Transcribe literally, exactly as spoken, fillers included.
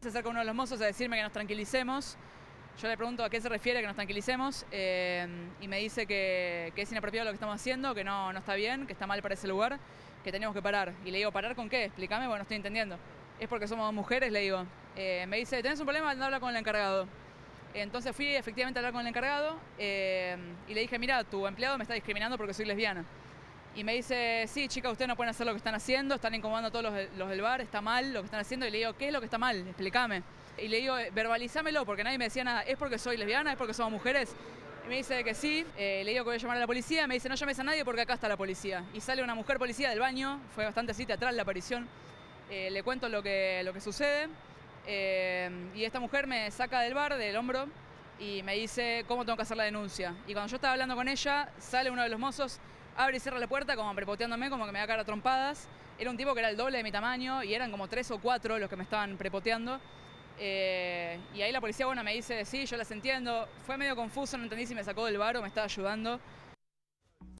Se acerca uno de los mozos a decirme que nos tranquilicemos. Yo le pregunto a qué se refiere que nos tranquilicemos eh, y me dice que, que es inapropiado lo que estamos haciendo, que no, no está bien, que está mal para ese lugar, que tenemos que parar. Y le digo, ¿parar con qué? Explícame, bueno, no estoy entendiendo. Es porque somos mujeres, le digo. Eh, me dice, ¿tenés un problema? Anda a hablar con el encargado. Entonces fui efectivamente a hablar con el encargado eh, y le dije, mira, tu empleado me está discriminando porque soy lesbiana. Y me dice, sí, chicas, ustedes no pueden hacer lo que están haciendo, están incomodando a todos los, los del bar, está mal lo que están haciendo. Y le digo, ¿qué es lo que está mal? Explícame. Y le digo, verbalizámelo, porque nadie me decía nada, ¿es porque soy lesbiana? ¿Es porque somos mujeres? Y me dice que sí, eh, le digo que voy a llamar a la policía, me dice, no llames a nadie porque acá está la policía. Y sale una mujer policía del baño, fue bastante así teatral la aparición, eh, le cuento lo que, lo que sucede, eh, y esta mujer me saca del bar, del hombro, y me dice cómo tengo que hacer la denuncia. Y cuando yo estaba hablando con ella, sale uno de los mozos, abre y cierra la puerta como prepoteándome, como que me da cara a trompadas. Era un tipo que era el doble de mi tamaño y eran como tres o cuatro los que me estaban prepoteando. Eh, y ahí la policía, bueno, me dice, sí, yo las entiendo. Fue medio confuso, no entendí si me sacó del bar o me estaba ayudando.